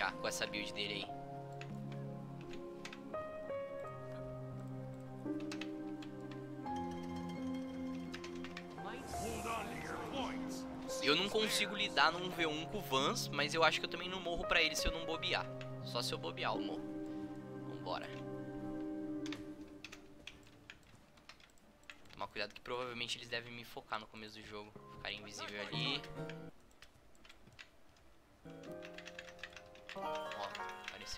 já com essa build dele aí. Eu não consigo lidar num V1 com o Vans, mas eu acho que eu também não morro pra ele se eu não bobear. Só se eu bobear eu morro. Vambora. Tomar cuidado que provavelmente eles devem me focar no começo do jogo. Ficar invisível ali. Ó, apareceu.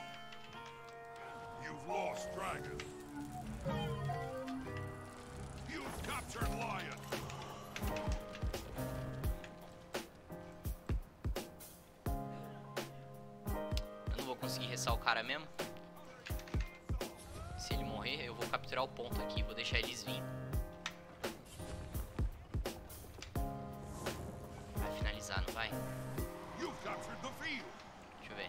You've lost Dragon. You've captured Lion. Eu não vou conseguir ressar o cara mesmo. Se ele morrer, eu vou capturar o ponto aqui. Vou deixar eles virem. Vai finalizar, não vai? You've captured the field. Deixa eu ver.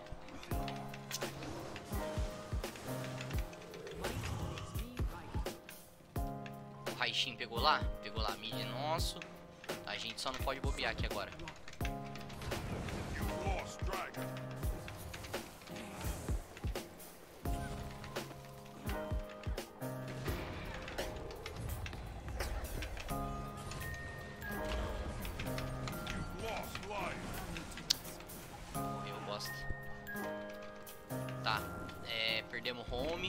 O Raishin pegou lá? Pegou lá. Mid é nosso. Tá, a gente só não pode bobear aqui agora. You've lost Dragon. You've lost Lion. Morreu, bosta. Tá, perdemos home.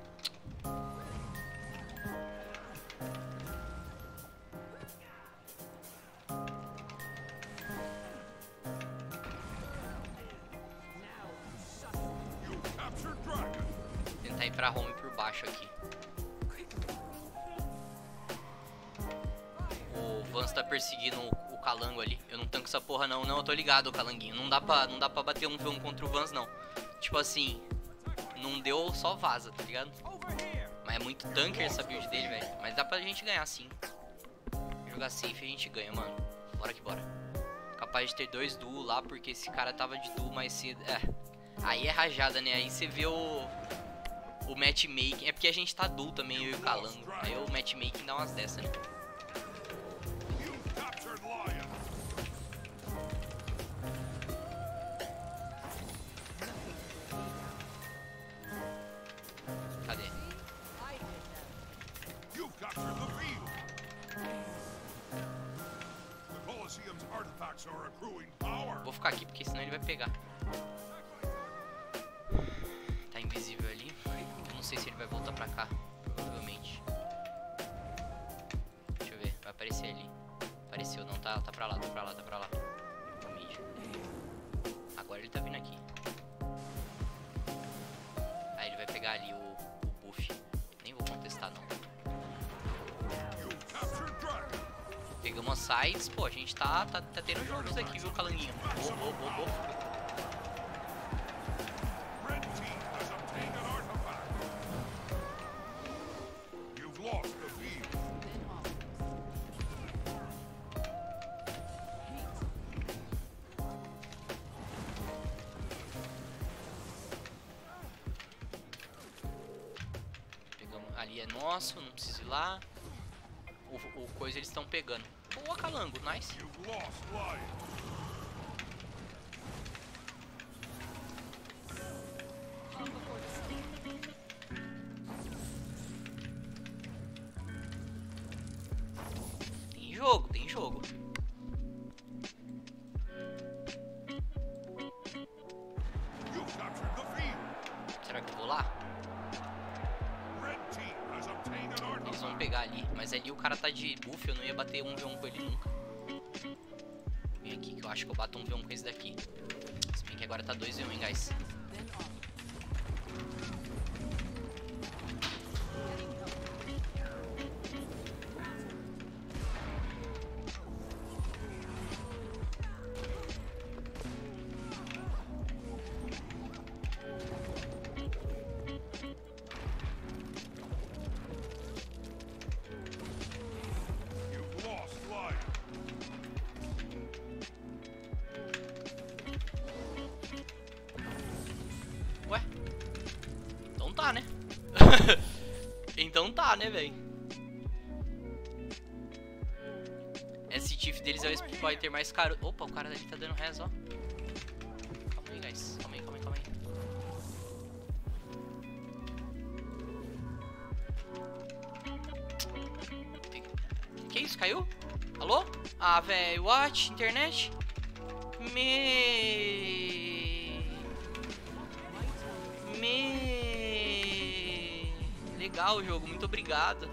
You've captured Dragon. Vou tentar ir pra home por baixo aqui. O Vans tá perseguindo o calango ali. Eu não tanco essa porra não, eu tô ligado, calanguinho. Não dá pra bater um V1 contra o Vans não. Tipo assim, não deu, só vaza, tá ligado? Mas é muito tanker essa build dele, velho. Mas dá pra gente ganhar sim. Jogar safe a gente ganha, mano. Bora que bora. Capaz de ter 2 duo lá, porque esse cara tava de duo mais cedo. Aí é rajada, né? Aí você vê o matchmaking. É porque a gente tá duo também, eu e o calango. Aí o matchmaking dá umas dessas, né? You've captured Lion. Cadê? You've captured the field. The Colosseum's artifacts are accruing power. Vou ficar aqui porque senão ele vai pegar. Tá invisível ali. Eu não sei se ele vai voltar pra cá. Provavelmente. Deixa eu ver. Vai aparecer ali. Apareceu. Não, tá pra lá, tá pra lá, tá pra lá. No mid. Agora ele tá vindo aqui. Aí ele vai pegar ali o buff. Nem vou contestar não. You've captured Dragon. Pegamos as sides. Pô, a gente tá tendo jogos aqui, viu, calanguinho? Boa. Red team has obtained an artifact. You've lost the field. Pegamos. Ali é nosso, não precisa ir lá. O coisa eles estão pegando. Boa, calango, nice. You've lost Lion. Tem jogo, tem jogo. You've captured the field. Será que eu vou lá? Red team has obtained an Eles vão artifact. pegar ali. Mas ali o cara tá de buff, eu não ia bater um V1 com ele nunca. Vem aqui que eu acho que eu bato um V1 com esse daqui. Se bem que agora tá 2 V1, hein, guys. You've lost Lion. Ué? Então tá, né? Então tá, né, velho? Esse Tiff deles é o Spider mais caro. Opa, o cara ali tá dando res, ó. Calma aí, guys. Calma aí. isso? Caiu? Alô? Ah, velho, what? Internet? Legal o jogo, muito obrigado.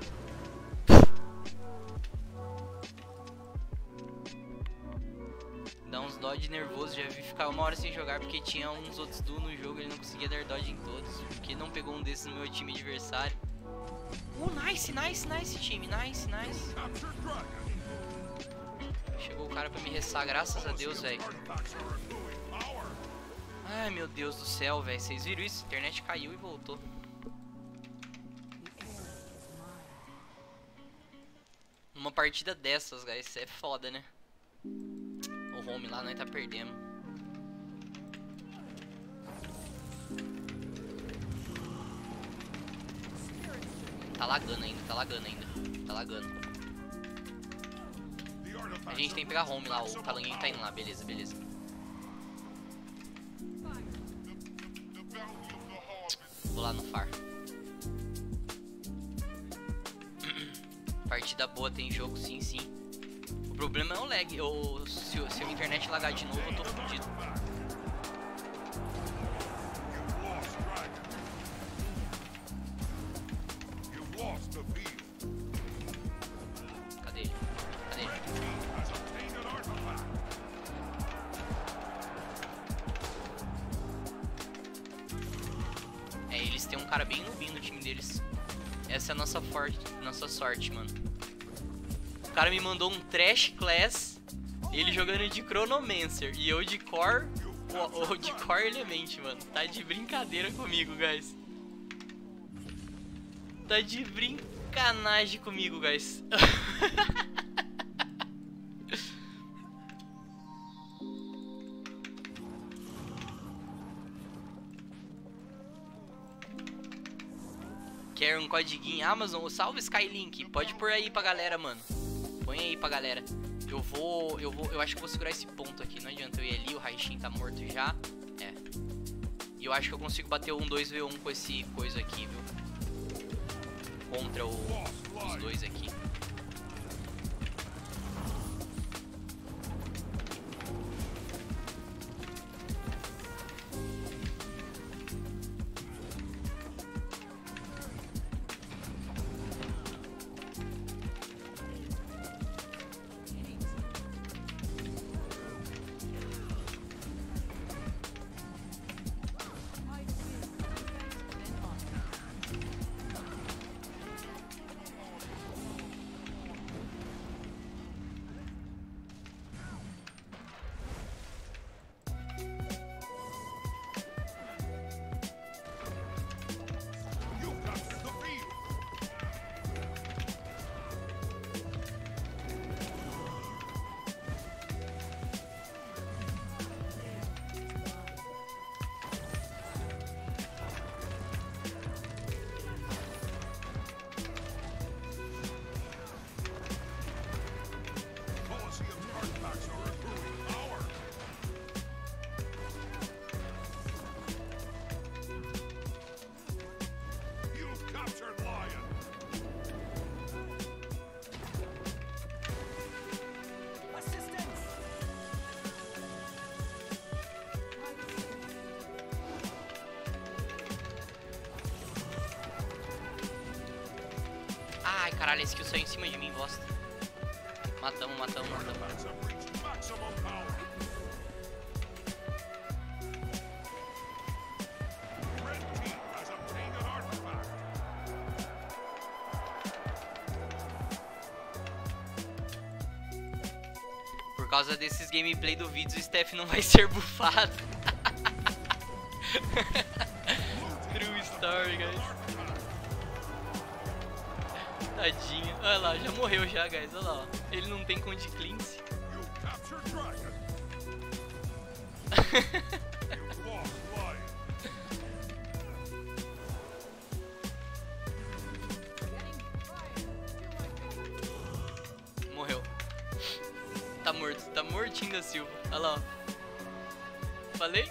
Dá uns dodge nervoso, já vi ficar uma hora sem jogar porque tinha uns outros duos no jogo e ele não conseguia dar dodge em todos. Porque não pegou um desses no meu time adversário. Nice, nice time, nice. Chegou o cara pra me ressar, graças a Deus, velho. Ai, meu Deus do céu, velho. Vocês viram isso? A internet caiu e voltou. Numa partida dessas, guys, isso é foda, né? O home lá, nós tá perdendo. Tá lagando ainda. A gente tem que pegar home lá, o calanguinho tá indo lá, beleza. Vou lá no far. Partida boa, tem jogo, sim. O problema é o lag. Se a internet lagar de novo, eu tô fudido. Cadê ele? Eles têm um cara bem novinho no time deles. Essa é a nossa sorte, mano. O cara me mandou um Trash Class, ele jogando de Chronomancer e eu de Core, ou de Core Element, mano. Tá de brincadeira comigo, guys. Tá de brincanagem comigo, guys. Quer um codiguinho Amazon? Salve Skylink. Pode pôr aí pra galera, mano. Põe aí pra galera. Eu acho que vou segurar esse ponto aqui. Não adianta eu ir ali, o Raishin tá morto já. É. E eu acho que eu consigo bater um 2v1 com esse coisa aqui, viu? Contra os dois aqui. Ai, caralho, esse kill saiu em cima de mim, bosta. Matamos. Por causa desses gameplay do vídeo, o Steph não vai ser bufado. True story, guys. Tadinho. Olha lá, já morreu já, guys. Olha lá, ó. Ele não tem conde cleanse. Morreu. Tá morto. Tá mortinho da Silva. Olha lá, ó. Falei?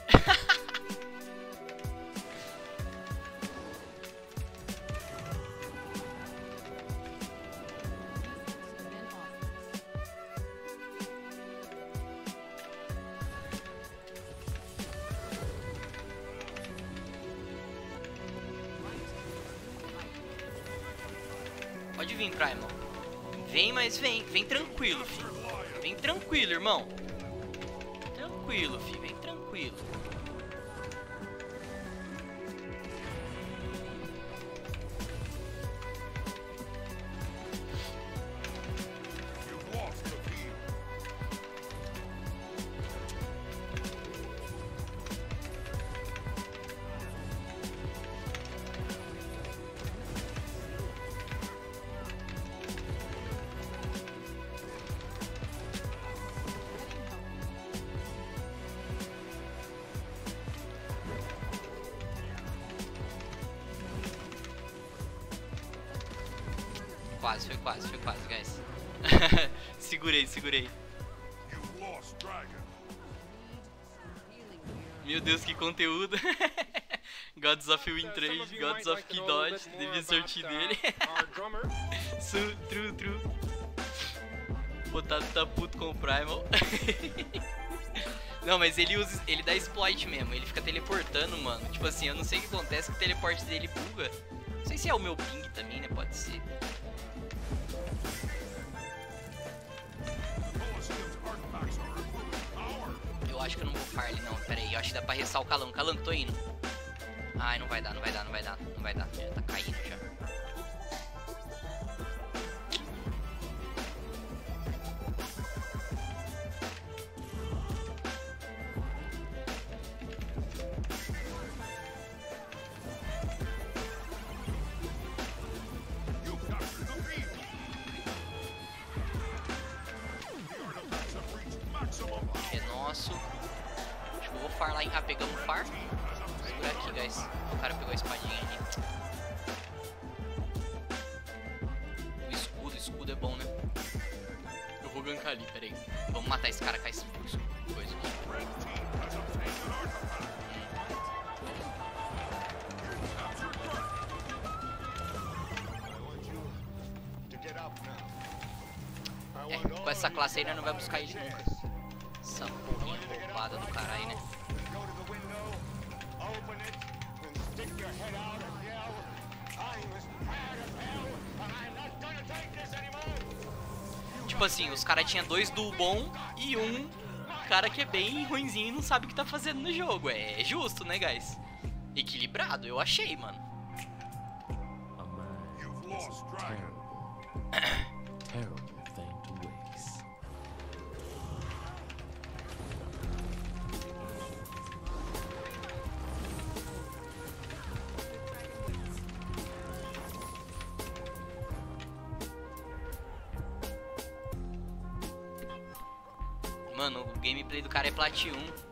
Pode vir, Primal. Vem, mas vem. Vem tranquilo, filho. Vem tranquilo, irmão. Tranquilo, filho. Vem tranquilo. You've lost the field. Foi quase, guys. segurei. You've lost Dragon. Meu Deus, que conteúdo. Gods of Win 3, Gods of Key Dodge, devia sortir dele. True. Botado tá puto com o Primal. Não, mas ele dá exploit mesmo, ele fica teleportando, mano. Tipo assim, eu não sei o que acontece, que o teleporte dele buga. Não sei se é o meu ping também, né? Pode ser. Eu acho que eu não vou far ele não, pera aí, eu acho que dá pra ressar o Calango. Calango, tô indo. Ai, não vai dar. Já tá caindo já. You captured the field. The artifacts have reached maximum power. É nosso. Acho que eu vou far lá em... Ah, pegamos o far. Segura aqui, guys. O cara pegou a espadinha ali. O escudo é bom, né? Eu vou gankar ali, pera aí. Vamos matar esse cara com esse coisa aqui. Red team has obtained an artifact. Captured Dragon. É, com essa classe aí nós não vai buscar ele nunca. Essa porrinha roubada do caralho, né? Tipo assim, os caras tinham 2 duo bom e um cara que é bem ruinzinho e não sabe o que tá fazendo no jogo. É justo, né, guys? Equilibrado, eu achei, mano. You've lost Dragon. Terrible thing to waste. Mano, o gameplay do cara é Plat 1.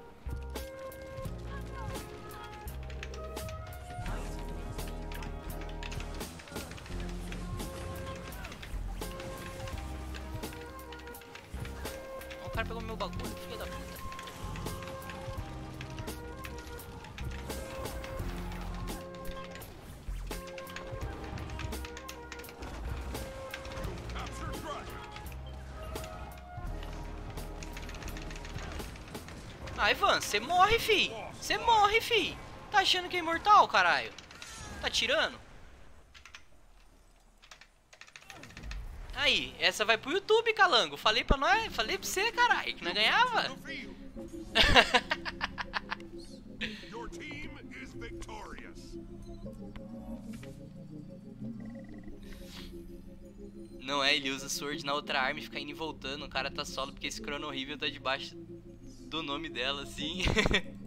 O cara pegou meu bagulho, filho da puta. Captured Dragon. Ah, Ivan, você morre, fi. Você morre, fi. Tá achando que é imortal, caralho? Tá tirando? Aí, essa vai pro YouTube, Calango. Falei pra nós, falei pra você, caralho, que nós ganhava. The field. Your team is victorious. Não é, ele usa Sword na outra arma e fica indo e voltando. O cara tá solo porque esse Chrono Horrível tá debaixo do nome dela, assim.